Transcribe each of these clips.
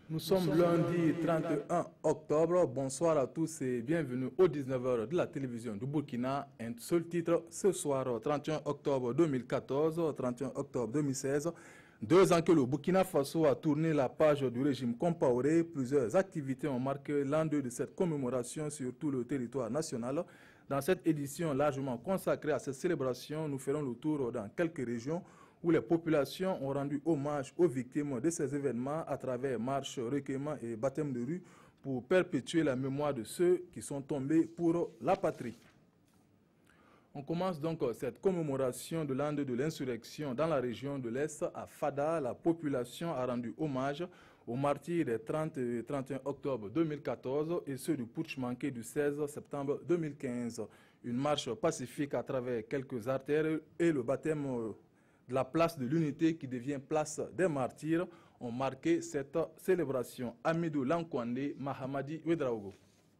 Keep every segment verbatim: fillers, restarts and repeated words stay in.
Nous sommes lundi trente et un octobre. Bonsoir à tous et bienvenue aux dix-neuf heures de la télévision du Burkina. Un seul titre ce soir, trente et un octobre deux mille quatorze, trente et un octobre deux mille seize. Deux ans que le Burkina Faso a tourné la page du régime Compaoré. Plusieurs activités ont marqué l'an deux de cette commémoration sur tout le territoire national. Dans cette édition largement consacrée à cette célébration, nous ferons le tour dans quelques régions où les populations ont rendu hommage aux victimes de ces événements à travers marches, recueillements et baptêmes de rue pour perpétuer la mémoire de ceux qui sont tombés pour la patrie. On commence donc cette commémoration de l'an de l'insurrection dans la région de l'Est. À Fada, la population a rendu hommage aux martyrs des trente et trente et un octobre deux mille quatorze et ceux du putsch manqué du seize septembre deux mille quinze. Une marche pacifique à travers quelques artères et le baptême de la place de l'unité qui devient place des martyrs ont marqué cette célébration. Amidou Lankwande, Mahamadi Ouedraogo.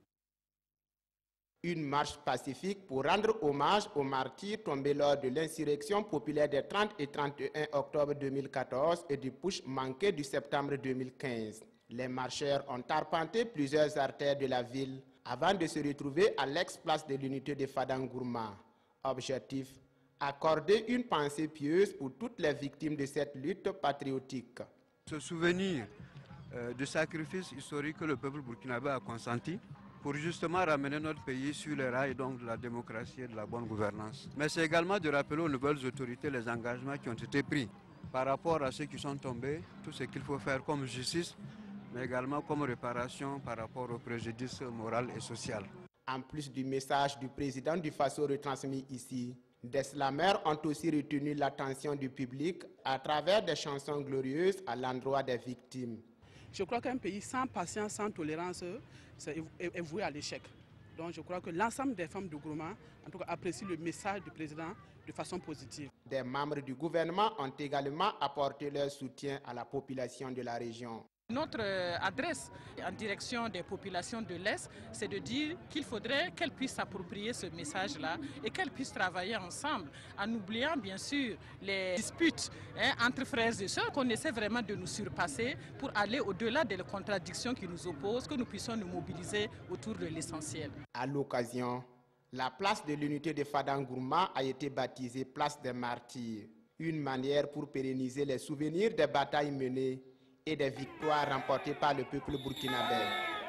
Une marche pacifique pour rendre hommage aux martyrs tombés lors de l'insurrection populaire des trente et trente et un octobre deux mille quatorze et du putsch manqué du septembre deux mille quinze. Les marcheurs ont arpenté plusieurs artères de la ville avant de se retrouver à l'ex-place de l'unité de Fadangourma. Objectif: accorder une pensée pieuse pour toutes les victimes de cette lutte patriotique. Ce souvenir euh, de sacrifice historique que le peuple burkinabé a consenti pour justement ramener notre pays sur les rails donc de la démocratie et de la bonne gouvernance. Mais c'est également de rappeler aux nouvelles autorités les engagements qui ont été pris par rapport à ceux qui sont tombés, tout ce qu'il faut faire comme justice, mais également comme réparation par rapport au préjudice moral et social. En plus du message du président du Faso retransmis ici, des slameurs ont aussi retenu l'attention du public à travers des chansons glorieuses à l'endroit des victimes. Je crois qu'un pays sans patience, sans tolérance, est voué à l'échec. Donc je crois que l'ensemble des femmes de Gourma, en tout cas, apprécient le message du président de façon positive. Des membres du gouvernement ont également apporté leur soutien à la population de la région. Notre adresse en direction des populations de l'Est, c'est de dire qu'il faudrait qu'elles puissent s'approprier ce message-là et qu'elles puissent travailler ensemble, en oubliant bien sûr les disputes hein, entre frères et sœurs, qu'on essaie vraiment de nous surpasser pour aller au-delà des contradictions qui nous opposent, que nous puissions nous mobiliser autour de l'essentiel. À l'occasion, la place de l'unité de Fadangourma a été baptisée place des martyrs, une manière pour pérenniser les souvenirs des batailles menées et des victoires remportées par le peuple burkinabé.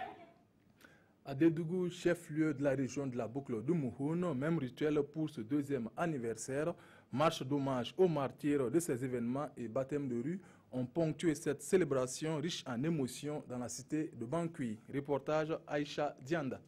À Dédougou, chef-lieu de la région de la boucle de Mouhoun, même rituel pour ce deuxième anniversaire, marche d'hommage aux martyrs de ces événements et baptême de rue ont ponctué cette célébration riche en émotions dans la cité de Bankui. Reportage Aïcha Dianda.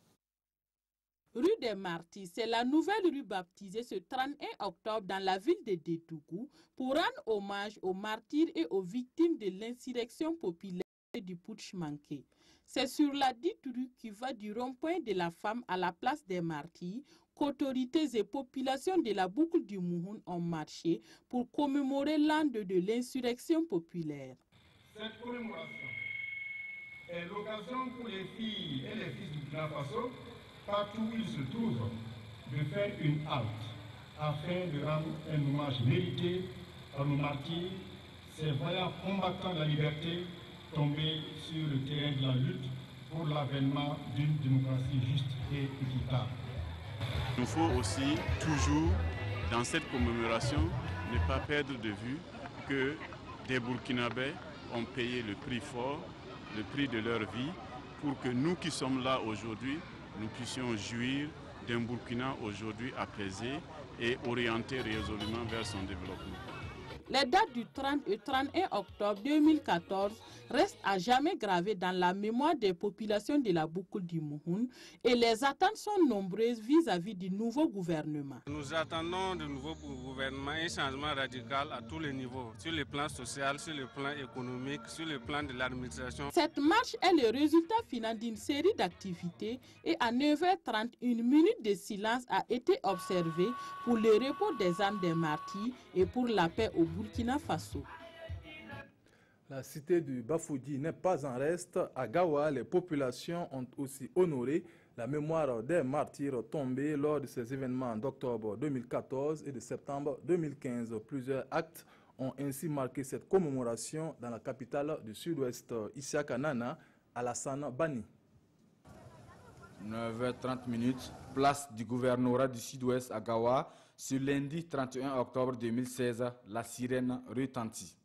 Rue des Martyrs, c'est la nouvelle rue baptisée ce trente et un octobre dans la ville de Dédougou pour rendre hommage aux martyrs et aux victimes de l'insurrection populaire et du putsch manqué. C'est sur la dite rue qui va du rond-point de la femme à la place des martyrs qu'autorités et populations de la boucle du Mouhoun ont marché pour commémorer l'an de l'insurrection populaire. Cette commémoration est l'occasion pour les filles et les fils du Burkina Faso, partout où ils se trouvent, de faire une halte afin de rendre un hommage mérité à nos martyrs, ces vaillants combattants de la liberté tombés sur le terrain de la lutte pour l'avènement d'une démocratie juste et équitable. Il nous faut aussi toujours, dans cette commémoration, ne pas perdre de vue que des Burkinabés ont payé le prix fort, le prix de leur vie, pour que nous qui sommes là aujourd'hui, nous puissions jouir d'un Burkina aujourd'hui apaisé et orienté résolument vers son développement. Les dates du trente et trente et un octobre deux mille quatorze restent à jamais gravées dans la mémoire des populations de la boucle du Mouhoun et les attentes sont nombreuses vis-à-vis du nouveau gouvernement. Nous attendons du nouveau gouvernement un changement radical à tous les niveaux, sur le plan social, sur le plan économique, sur le plan de l'administration. Cette marche est le résultat final d'une série d'activités et à neuf heures trente, une minute de silence a été observée pour le repos des âmes des martyrs et pour la paix au Burkina Faso. La cité du Bafoudi n'est pas en reste. À Gawa, les populations ont aussi honoré la mémoire des martyrs tombés lors de ces événements d'octobre deux mille quatorze et de septembre deux mille quinze. Plusieurs actes ont ont ainsi marqué cette commémoration dans la capitale du Sud-Ouest, Isiaka Nana, Alassane Bani. neuf heures trente, place du gouvernorat du Sud-Ouest à Gawa. Ce lundi trente et un octobre deux mille seize, la sirène retentit.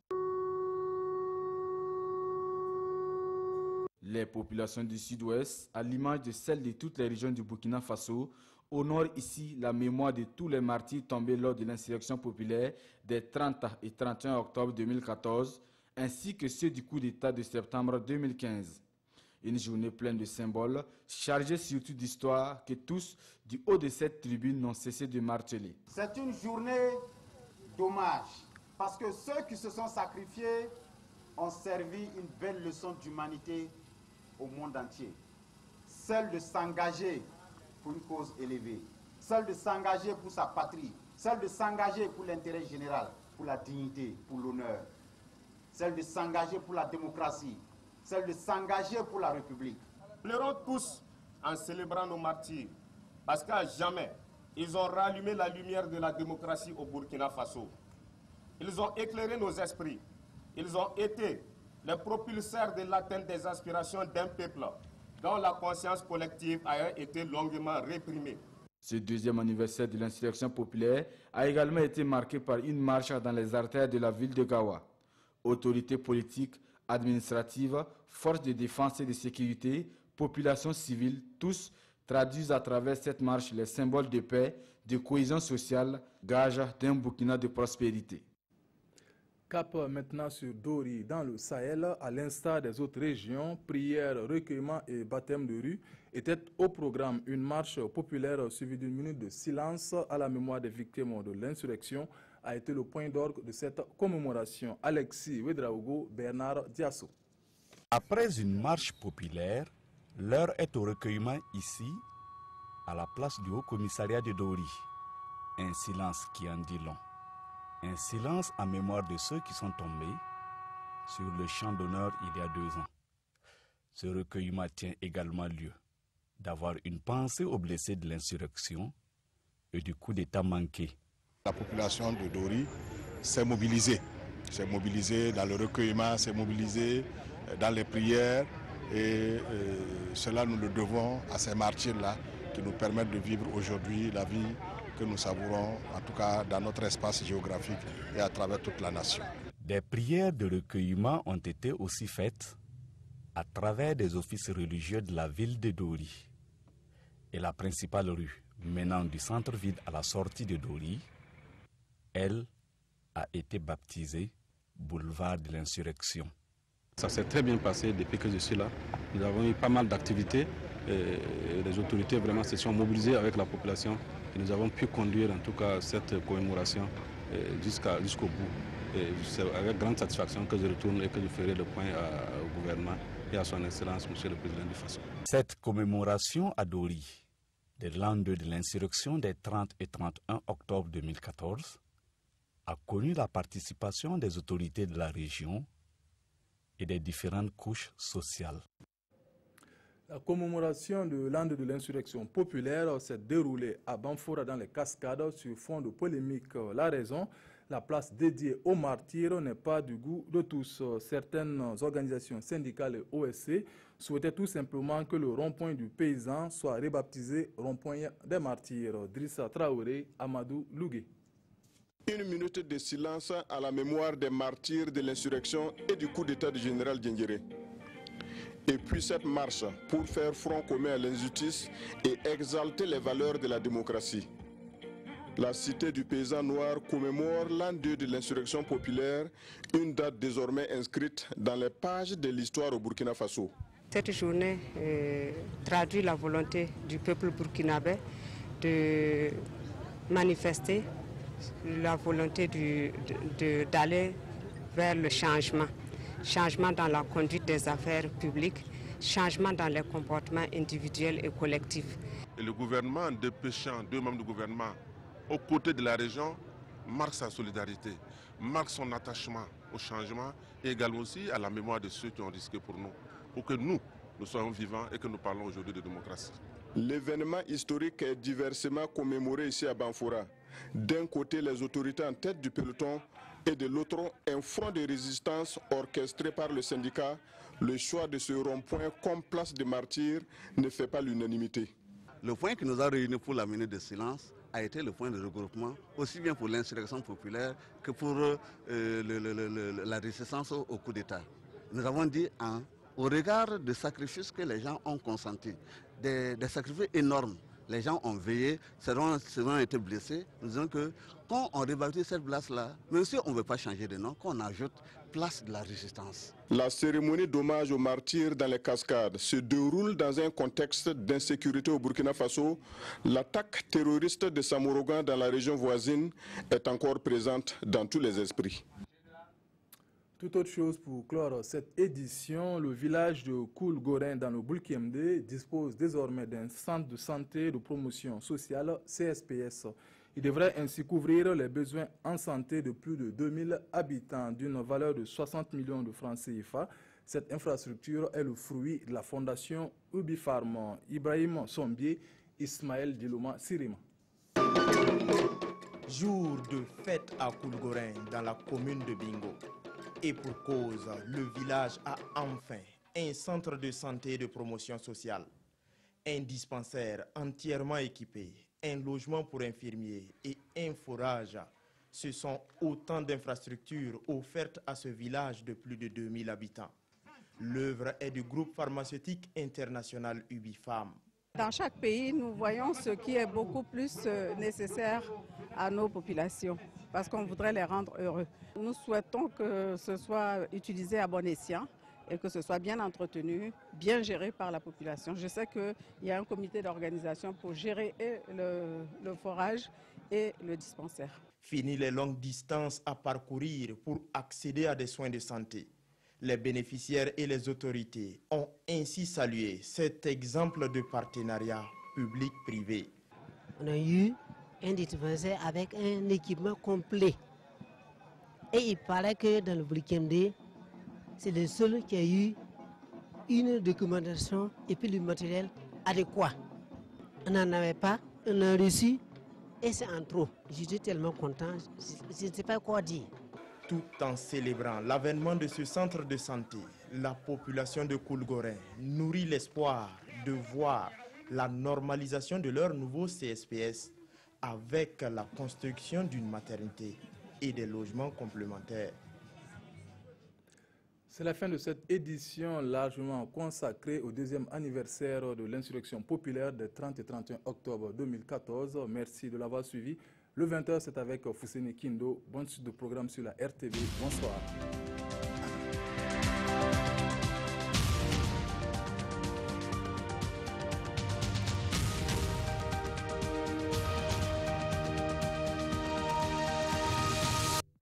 Les populations du Sud-Ouest, à l'image de celles de toutes les régions du Burkina Faso, honorent ici la mémoire de tous les martyrs tombés lors de l'insurrection populaire des trente et trente et un octobre deux mille quatorze, ainsi que ceux du coup d'État de septembre deux mille quinze. Une journée pleine de symboles, chargée surtout d'histoire que tous, du haut de cette tribune, n'ont cessé de marteler. C'est une journée d'hommage, parce que ceux qui se sont sacrifiés ont servi une belle leçon d'humanité au monde entier. Celle de s'engager pour une cause élevée, celle de s'engager pour sa patrie, celle de s'engager pour l'intérêt général, pour la dignité, pour l'honneur, celle de s'engager pour la démocratie, celle de s'engager pour la République. Pleurons tous en célébrant nos martyrs, parce qu'à jamais, ils ont rallumé la lumière de la démocratie au Burkina Faso. Ils ont éclairé nos esprits. Ils ont été les propulseurs de l'atteinte des aspirations d'un peuple dont la conscience collective a été longuement réprimée. Ce deuxième anniversaire de l'insurrection populaire a également été marqué par une marche dans les artères de la ville de Gawa. Autorités politiques, administratives, forces de défense et de sécurité, population civile, tous traduisent à travers cette marche les symboles de paix, de cohésion sociale, gage d'un Burkina de prospérité. Cap maintenant sur Dori dans le Sahel, à l'instar des autres régions, prières, recueillements et baptêmes de rue étaient au programme. Une marche populaire suivie d'une minute de silence à la mémoire des victimes de l'insurrection a été le point d'orgue de cette commémoration. Alexis Ouedraogo, Bernard Diasso. Après une marche populaire, l'heure est au recueillement ici, à la place du Haut-Commissariat de Dori. Un silence qui en dit long. Un silence en mémoire de ceux qui sont tombés sur le champ d'honneur il y a deux ans. Ce recueillement tient également lieu d'avoir une pensée aux blessés de l'insurrection et du coup d'État manqué. La population de Dori s'est mobilisée. S'est mobilisée dans le recueillement, s'est mobilisée dans les prières et euh, cela nous le devons à ces martyrs-là qui nous permettent de vivre aujourd'hui la vie que nous savourons, en tout cas dans notre espace géographique et à travers toute la nation. Des prières de recueillement ont été aussi faites à travers des offices religieux de la ville de Dori. Et la principale rue menant du centre-ville à la sortie de Dori, elle, a été baptisée boulevard de l'insurrection. Ça s'est très bien passé depuis que je suis là. Nous avons eu pas mal d'activités. Et les autorités vraiment se sont mobilisées avec la population. Et nous avons pu conduire en tout cas cette commémoration jusqu'à, jusqu'au bout. Et c'est avec grande satisfaction que je retourne et que je ferai le point à, au gouvernement et à son Excellence, Monsieur le Président du Faso. Cette commémoration à Dori, de l'an deux de l'insurrection des trente et trente et un octobre deux mille quatorze, a connu la participation des autorités de la région et des différentes couches sociales. La commémoration de l'an de l'insurrection populaire s'est déroulée à Banfora dans les Cascades sur fond de polémique. La raison, la place dédiée aux martyrs n'est pas du goût de tous. Certaines organisations syndicales et O S C souhaitaient tout simplement que le rond-point du paysan soit rebaptisé rond-point des martyrs. Drissa Traoré, Amadou Lougué. Une minute de silence à la mémoire des martyrs de l'insurrection et du coup d'État du général Diendéré. Et puis cette marche pour faire front commun à l'injustice et exalter les valeurs de la démocratie. La cité du paysan noir commémore l'an deux de l'insurrection populaire, une date désormais inscrite dans les pages de l'histoire au Burkina Faso. Cette journée euh, traduit la volonté du peuple burkinabé de manifester la volonté du, de, de, d'aller vers le changement. Changement dans la conduite des affaires publiques, changement dans les comportements individuels et collectifs. Et le gouvernement, en dépêchant deux membres du gouvernement aux côtés de la région, marque sa solidarité, marque son attachement au changement et également aussi à la mémoire de ceux qui ont risqué pour nous, pour que nous, nous soyons vivants et que nous parlons aujourd'hui de démocratie. L'événement historique est diversement commémoré ici à Banfora. D'un côté, les autorités en tête du peloton et de l'autre un front de résistance orchestré par le syndicat, le choix de ce rond-point comme place des martyrs ne fait pas l'unanimité. Le point qui nous a réunis pour la minute de silence a été le point de regroupement, aussi bien pour l'insurrection populaire que pour euh, le, le, le, la résistance au, au coup d'État. Nous avons dit, hein, au regard des sacrifices que les gens ont consentis, des, des sacrifices énormes, les gens ont veillé, certains ont été blessés. Nous disons que quand on rebaptise cette place-là, même si on ne veut pas changer de nom, qu'on ajoute place de la résistance. La cérémonie d'hommage aux martyrs dans les cascades se déroule dans un contexte d'insécurité au Burkina Faso. L'attaque terroriste de Samorogan dans la région voisine est encore présente dans tous les esprits. Toute autre chose pour clore cette édition, le village de Koulgorin dans le Boulkemde dispose désormais d'un centre de santé de promotion sociale C S P S. Il devrait ainsi couvrir les besoins en santé de plus de deux mille habitants d'une valeur de soixante millions de francs C F A. Cette infrastructure est le fruit de la fondation Ubifarm. Ibrahim Sombier, Ismaël Dilouma Sirima. Jour de fête à Koulgorin dans la commune de Bingo. Et pour cause, le village a enfin un centre de santé et de promotion sociale, un dispensaire entièrement équipé, un logement pour infirmiers et un forage. Ce sont autant d'infrastructures offertes à ce village de plus de deux mille habitants. L'œuvre est du groupe pharmaceutique international Ubifarm. Dans chaque pays, nous voyons ce qui est beaucoup plus nécessaire à nos populations, parce qu'on voudrait les rendre heureux. Nous souhaitons que ce soit utilisé à bon escient et que ce soit bien entretenu, bien géré par la population. Je sais qu'il y a un comité d'organisation pour gérer et le, le forage et le dispensaire. Fini les longues distances à parcourir pour accéder à des soins de santé. Les bénéficiaires et les autorités ont ainsi salué cet exemple de partenariat public-privé. On a eu un dispensaire avec un équipement complet. Et il paraît que dans le Boulkemde, c'est le seul qui a eu une documentation et puis le matériel adéquat. On n'en avait pas, on a reçu et c'est en trop. J'étais tellement content, je ne sais pas quoi dire. Tout en célébrant l'avènement de ce centre de santé, la population de Koulgorin nourrit l'espoir de voir la normalisation de leur nouveau C S P S avec la construction d'une maternité et des logements complémentaires. C'est la fin de cette édition largement consacrée au deuxième anniversaire de l'insurrection populaire des trente et trente et un octobre deux mille quatorze. Merci de l'avoir suivi. Le vingt heures, c'est avec Fousseni Kindo. Bonne suite de programme sur la R T V. Bonsoir.